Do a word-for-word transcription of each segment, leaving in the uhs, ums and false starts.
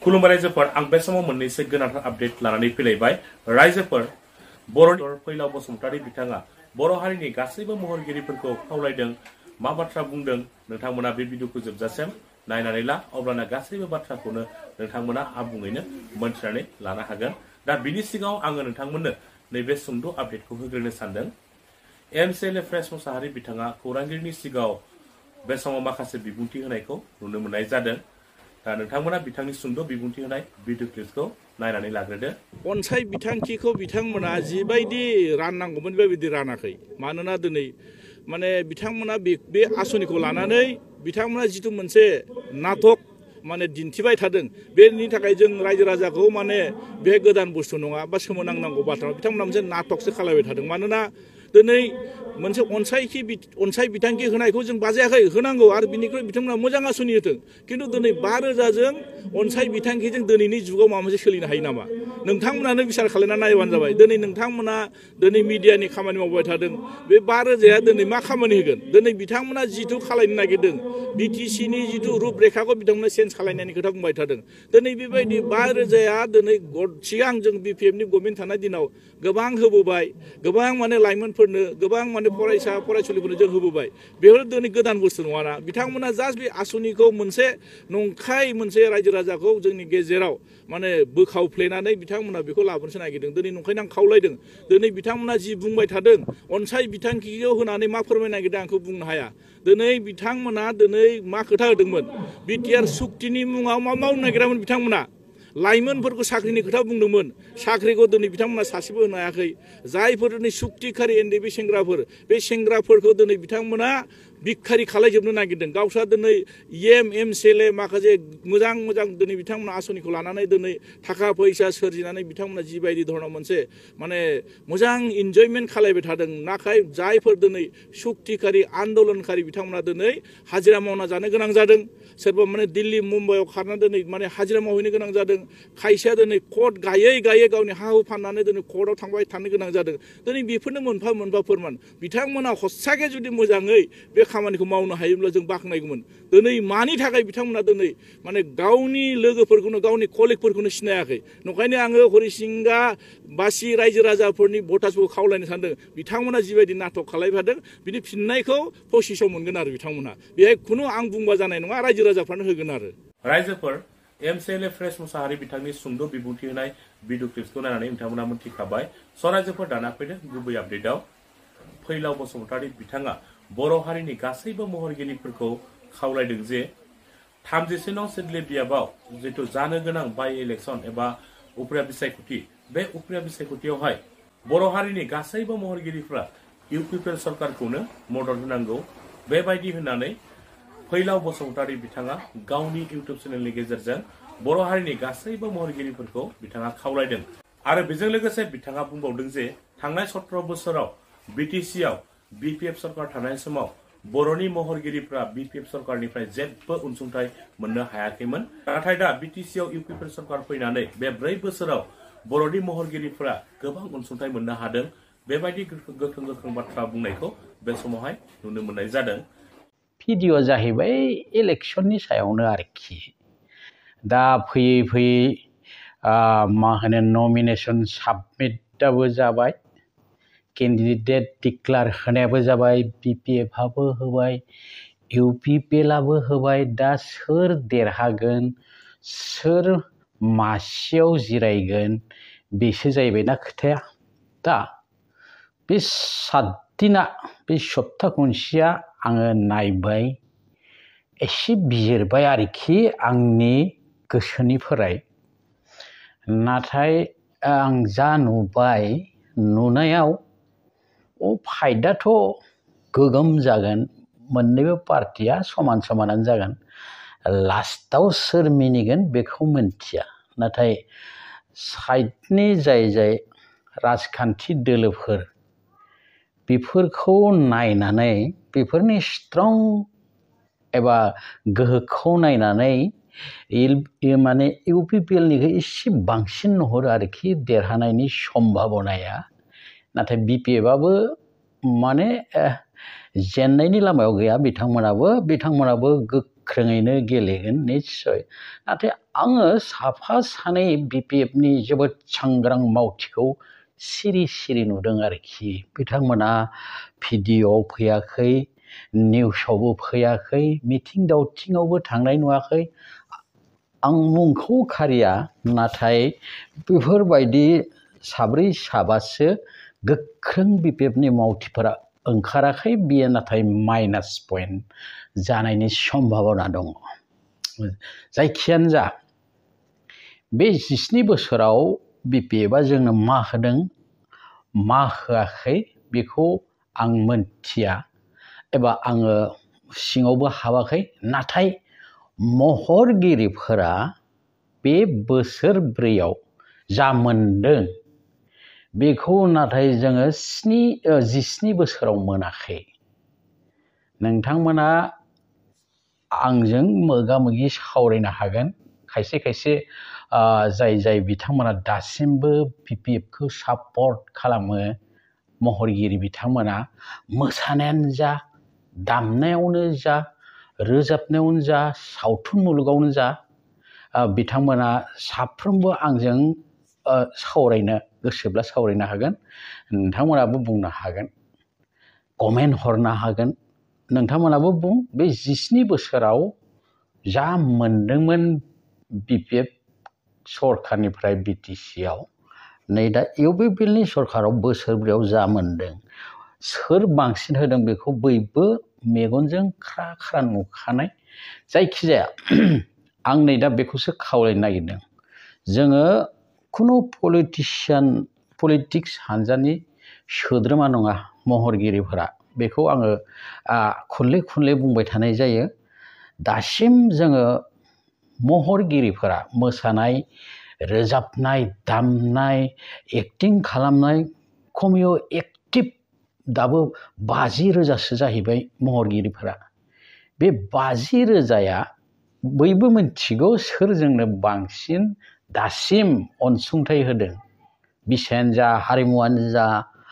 खुलुमबाय रायजोफोर आं बे समाव मोननैसो गोनांथार आपडेट लानानै फैलायबाय रायजोफोर बर'नि फैलाव बसुमतारी बिथाङा बर' हारिनि गासैबो महरगिरिफोरखौ खावलायदों मा बाथ्रा बुंदों नोंथांमोना बे भिडिअखौ जोबजासिम नायनानै ला अब्लाना गासैबो बाथ्राखौनो नोंथांमोना आबुङैनो मोनथिनानै लानो हागोन दा बिनि सिगाङाव आङो नोंथांमोननो नैबे सुंद' आपडेटखौ होग्रोनो सानदों M C L A press मुसाहारि बिथाङा खौरांगिरिनि सिगाङाव बे समाव माखासे बिबुंथि होनायखौ नुनो मोननाय जादों दा नोंथांमोना बिथांनि सुंद' बिबुंथि होनाय भिडिअ क्लिपखौ नायनानै लाग्रोदो अनसाय बिथांखिखौ बिथांमोना जिबायदि राननांगौमोन बेबायदि रानाखै मानोना दिनै माने बिथांमोना बे आसनिखौ लानानै बिथांमोना जिथु मोनसे नाटक माने दिन्थिबाय थादों बेनि थाखाय जों रायजो राजाखौ माने बे गोदान बुस्थु नङा बा सोमोनांनांगौ बाथ्रा बिथांमोना मोनसे नाटकसो खालामबाय थादों मानोना दिनै मोनसे अनसायखि अनसाय बिथांखि होनायखौ जों बाजायाखै होनांगौ आरो बिनिख्रुइ बिथांमोना मोजां आसनि होथों खिन्थु दिनै बा रोजाजों अनसाय बिथांखिजों दिनैनि जुगाव माबा मोनसे सोलिनो हायो नामा नोंथांमोनानो बिसार खालामना नायबानो जाबाय दिनै नोंथांमोना दिनै मिडियानि खामानि मावबाय थादों बे बा रोजाया दिनै मा खामानि होगोन दिनै बिथांमोना जिथु खालामनो नागिरदों बि टि सिनि जिथु रुपरेखाखौ बिथांमोना चेन्ज खालामनायनि खोथा बुंबाय थादों दिनै बेबायदि बा रोजाया दिनै सिगां जों बि पि एफ नि गभर्नमेन्ट थानाय दिनाव गोबां होबोबाय गोबां माने लाइमोनफोरनो गोबां माने फरायसा फरायसुलिफोरनो जों होबोबाय बेफोर दिनै गोदान बुस्थु नङाना बिथांमोना जास्ट बे आसनिखौ मोनसे नंखाय मोनसे रायजो राजाखौ जोंनि गेजेराव माने बोखावफ्लेनानै बिथांमोना बेखौ लाबोनोसो नागिरदों दिनै नंखायनो आं खावलायदों दिनै बिथांमोना जि बुंबाय थादों अनसाय बिथांखिखौ होनानै मा फोरमायनो नागिरदों आंखौ बुंनो हाया दिनै बिथांमोना दिनै मा खोथा होदोंमोन बि टि आर सुक्तिनि मुङाव मा मावनो नागिरामोन बिथांमोना लाइमोनफोरखौ साख्रिनि खोथा बुंदोंमोन साख्रिखौ दिनै बिथांमोना सासेबो होनो हायाखै जायफोर दिनै सुक्तिखारि एनडि बे सेंग्राफोर बे सेंग्राफोरखौ दिनै बिथांमोना भिखारि खालायजोबनो नागिरदों गावस्रा दिनै M M C L A माखासे मोजां मोजां दिनै बिथांमोना आसनिखौ लानानै दिनै थाखा फैसा सोरजिनानै बिथांमोना जिबायदि धरनाव मोनसे माने मोजां इन्जयमेन्ट खालायबाय थादों नाथाय जायफोर दिनै सुक्तिखारि आन्दलनखारि बिथांमोना दिनै हाजिरा मावना जानो गोनां जादों सोरबा माने दिल्ली मुम्बाइआव खारना दिनै माने हाजिरा मावहैनो गोनां जादों खायसेया दिनै कर्ट गायै गायै गावनि हा हु फाननानै दिनै कर्टआव थांबाय थानो गोनां जादों दिनै बेफोरनो मोनफा मोनफा फोरमान बिथांमोना हस्साके जुदि मोजाङै बे खामानिखौ मावनो हायोब्ला जों बाख्नायगौमोन दिनै मानि थाखाय बिथांमोना दिनै माने गावनि लोगोफोरखौनो गावनि कलिगफोरखौनो सिनायाखै नंखायनो आङो हरिसिंगा बासि रायजो राजाफोरनि भटार्सखौ खावलायनो सानदों बिथांमोना जिबायदि नाटक खालामबाय थादों बिनि फिननायखौ पसिसाव मोनगोन आरो बिथांमोना बेहाय खुनु आं बुंबा जानाय नङा रायजो राजाफ्रानो होगोन आरो रायजोफोर M C L A press मुसाहारि बिथांनि सुंद' बिबुंथि होनाय भिडिअ क्लिप्सखौ नायनानै नोंथांमोना मोनथिखाबाय स' रायजोफोर दाना फैदों गुबै आपडेटआव फैलाव बसुमतारी बिथाङा बर' हारिनि गासैबो महरगिरिफोरखौ खावलायदों जे थामजिसे नं सिडली बियाबाव जिथु जानो गोनां बाय इलेक्सन एबा उफ्रिया बिसायख'थि बे उफ्रिया बिसायख'थियावहाय बर' हारिनि गासैबो महरगिरिफ्रा इउ पि पि एल सरकारखौनो मदद होनांगौ बेबायदि होननानै फैलाव बसुमतारी बिथाङा गावनि इउटुब चेनेलनि गेजेरजों बर' हारिनि गासैबो महरगिरिफोरखौ बिथाङा खावलायदों आरो बेजों लोगोसे बिथाङा बुंबावदों जे थांनाय सत्र बोसोराव बि टि सि आव बि पि एफ सरकार थानाय समाव बर'नि महरगिरिफ्रा बि पि एफ सरकारनिफ्राय जेबो अनसुंथाइ मोननो हायाखैमोन नाथाय दा बि टि सि आव इउ पि पि एल सरकार फैनानै बे ब्रै बोसोराव बर'नि महरगिरिफ्रा गोबां अनसुंथाइ मोननो हादों बेबायदि गोख्रों गोख्रों बाथ्रा बुंनायखौ बे समावहाय नुनो मोननाय जादों भिडिअ जाहैबाय इलेक्सननि सायावनो आरोखि दा फैयै फैयै मा होनो नमिनेसन साबमिटआबो जाबाय केन्डिडेट डिक्लार होनायाबो जाबाय बि पि एफ आबो होबाय इउ पि पि एल आबो होबाय दा सोर देरहागोन सोर मासियाव जिरायगोन बेसो जाहैबायना खोथाया दा बे सातदिना बे सप्ता खनसेया आङो नायबाय एसे बिजिरबाय आरोखि आंनि गोसोनिफ्राय नाथाय आं जा नुबाय नुनायाव अ फाइटआथ' गोगोम जागोन मोननैबो पार्टिया समान समानानो जागोन लास्टाव सोर मिनिगोन बेखौ मिन्थिया नाथाय साइडनि जाय जाय राजखान्थि दोलोफोर बेफोरखौ नायनानै बेफोरनि स्ट्रं एबा गोहोखौ नायनानै माने इउ पि पि एल निखौ एसे बांसिन नुहुरो आरोखि देरहानायनि सम्भाबनाया नाथाय बि पि एफ आबो माने जेननायनि लामायाव गैया बिथांमोनाबो बिथांमोनाबो गोख्रोङैनो गेलेगोन निस्सय नाथाय आङो साफा सानै बिपिएफनि जोबोद सांग्रां मावथिखौ सिरि सिरि नुदों आरोखि बिथांमोना भिडिअ'आव फैयाखै निउसावबो फैयाखै मिथिं दावथिङावबो थांनाय नुवाखै आं मुंखौ खारिया नाथाय बेफोरबायदि साब्रै साबासो गोख्रों बिपिएफनि मावथिफोरा ओंखाराखै बियो नाथाय माइनास पइन्ट जानायनि सम्भाबना दङ जायखियानो जा बे जिस्नि बोसोराव बिपिएफआ जोंनो मा होदों मा होआखै बेखौ आं मोनथिया एबा आङो सिङावबो हाबाखै नाथाय महरगिरिफोरा बे बोसोरब्रैयाव जा मोनदों बेखौ नाथाय जोङो स्नि जिस्नि बोसोराव मोनाखै नोंथांमोना आंजों मोगा मोगि सावरायनो हागोन खायसे खायसे जाय जाय बिथांमोना दासिमबो बिपिएफखौ सापर्ट खालामो महरगिरि बिथांमोना मोसानायानो जा दामनायावनो जा रोजाबनायावनो जा सावथुन मुलुगावनो जा बिथांमोना साफ्रोमबो आंजों सावरायनो गोसोब्ला सावरायनो हागोन नोंथांमोनाबो बुंनो हागोन कमेन्ट हरनो हागोन नोंथांमोनाबो बुं बे जिस्नि बोसोराव जा मोनदोंमोन बिपिएफ सरकारनिफ्राय बिटिसिआव नै दा इउपिपिएलनि सरकाराव बोसोरब्रैयाव जा मोनदों सोर बांसिन होदों बेखौ बयबो मेगनजों ख्रा ख्रा नुखानाय जायखिजाया आं नै दा बेखौसो खावलायनो नागिरदों जोङो खुनु पलिटिसियान पलिटिक्स हानजानि सोद्रोमा नङा महरगिरिफोरा बेखौ आङो खनले खनले बुंबाय थानाय जायो दासिम जोङो महरगिरिफोरा मोसानाय रोजाबनाय दामनाय एक्टिं खालामनाय खमियाव एक्टिभ दाबो बाजि रोजासो जाहैबाय महरगिरिफोरा बे बाजि रोजाया बयबो मिथिगौ सोर जोंनो बांसिन दासिम अनसुंथाइ होदों बिसायानो जा हारिमुआनो जा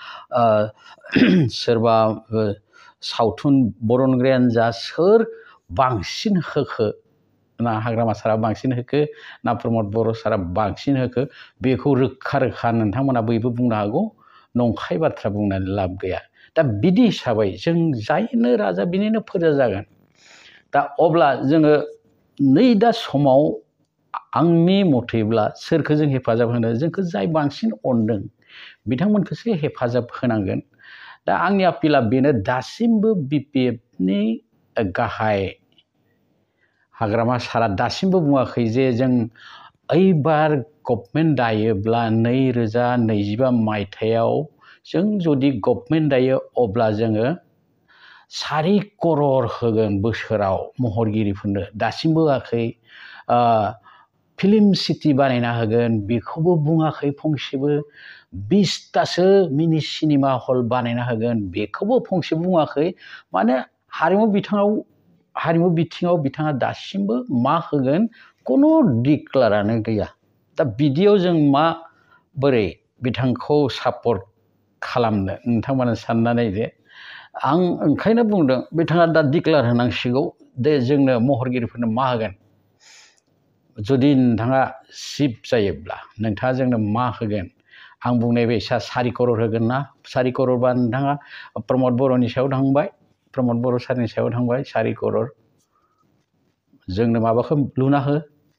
सोरबा सावथुन बरनग्रायानो जा सोर बांसिन होखो ना हाग्रामा सारा बांसिन होखो ना प्रमद बर' सारा बांसिन होखो बेखौ रोखा रोखा नोंथांमोना बयबो बुंनो हागौ नंखाय बाथ्रा बुंनानै लाब गैया दा बिदि हिसाबै जों जायनो राजा बिनिनो फोरजा जागोन दा अब्ला जोङो नै दा समाव आंनि मथेब्ला सोरखौ जों हेफाजाब होनो जोंखौ जाय बांसिन अनदों बिथांमोनखौसो हेफाजाब होनांगोन दा आंनि आपिला बेनो दासिमबो बिपिएफनि गाहाय हाग्रामा सारा दासिमबो बुङाखै जे जों ओइबार गभर्नमेन्ट दायोब्ला नैरोजा नैजिबा मायथाइयाव जों जुदि गभर्नमेन्ट दायो अब्ला जोङो सारि करर होगोन बोसोराव महरगिरिफोरनो दासिमबो होआखै फिल्म सिटि बानायना होगोन बेखौबो बुङाखै फंसेबो बिसतासो मिनि सिनेमा हल बानायना होगोन बेखौबो फंसे बुङाखै माने हारिमु बिथिङाव हारिमु बिथिङाव बिथाङा दासिमबो मा होगोन खुनु डिक्लारानो गैया दा बिदियाव जों मा बोरै बिथांखौ सापर्ट खालामनो नोंथांमोना साननानै जे आं ओंखायनो बुंदों बिथाङा दा डिक्लार होनांसिगौ दे जोंनो महरगिरिफोरनो मा होगोन जुदि नोंथाङा चिफ जायोब्ला नोंथाङा जोंनो मा होगोन आं बुंनाय बायसा सारि करर होगोन ना सारि कररबा नोंथाङा प्रमद बर'नि सायाव थांबाय प्रमद बर' सारनि सायाव थांबाय सारि करर जोंनो माबाखौ लुना हो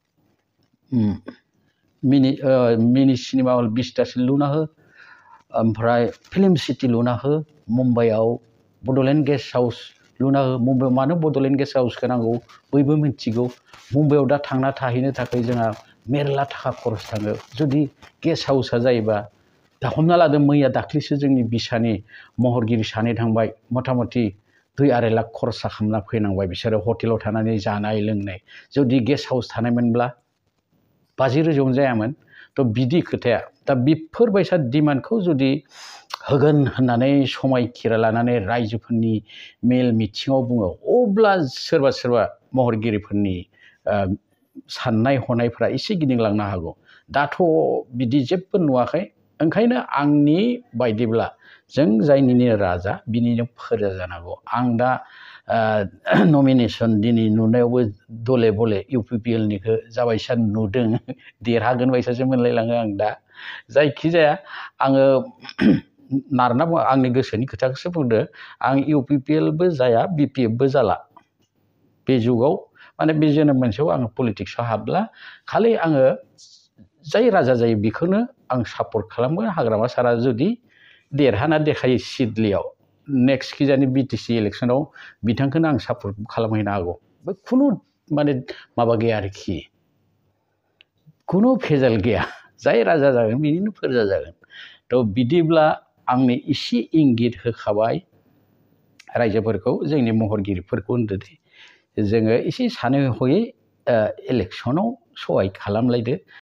मिनि मिनि सिनेमा हल बिसतासो लुना हो ओमफ्राय फिल्म सिटि लुना हो मुम्बाइआव बड'लेण्ड गेस्ट हाउस लुना हो मुम्बाइआव मानो बड'लेण्ड गेस्ट हाउसखौ नांगौ बयबो मिथिगौ मुम्बाइआव दा थांना थाहैनो थाखाय जोंहा मेरला थाखा खरस थाङो जुदि गेस्ट हाउसआ जायोबा दा हमना लादो मैया दाख्लैसो जोंनि बिसानि महरगिरि सानै थांबाय मथा मथि दुइ आराय लाख खरसा खालामना फैनांबाय बिसोरो हटेलाव थानानै जानाय लोंनाय जुदि गेस्ट हाउस थानायमोनब्ला बाजि रोजायावनो जायामोन थ' बिदि खोथाया दा बेफोरबायसा डिमान्डखौ जुदि होगोन होननानै समायखिरा लानानै रायजोफोरनि मेल मिथिङाव बुङो अब्ला सोरबा सोरबा महरगिरिफोरनि साननाय हनायफ्रा एसे गिदिंलांनो हागौ दाथ' बिदि जेबो नुवाखै ओंखायनो आंनि बायदिब्ला जों जायनिनो राजा बिनिनो फोरजा जानांगौ आं दा नमिनेसन दिनै नुनायावबो दले बले इउ पि पि एल निखौ जाबायसा नुदों देरहागोन बायसासो मोनलायलाङो आं दा जायखिजाया आङो नारना आंनि गोसोनि खोथाखौसो बुंदो आं इउ पि पि एलबो जाया बि पि एफबो जाला बे जुगाव माने बे जोनोम मोनसेयाव आङो पलिटिक्सआव हाबला खालि आङो जाय राजा जायो बेखौनो आं सापर्ट खालामगोन हाग्रामा सारा जुदि देरहाना देखायो सिडलियाव नेक्स्ट खिजानि बि टि सि इलेक्सनाव बिथांखौनो आं सापर्ट खालामहैनो हागौ बे खुनु माने माबा गैया आरोखि खुनु भेजाल गैया जाय राजा जागोन बिनिनो फोरजा जागोन थ' बिदिब्ला आंनो एसे इंगित होखाबाय रायजोफोरखौ जोंनि महरगिरिफोरखौ होनदो दे जोङो एसे सानै हयै इलेक्सनाव सहाय खालामलायदो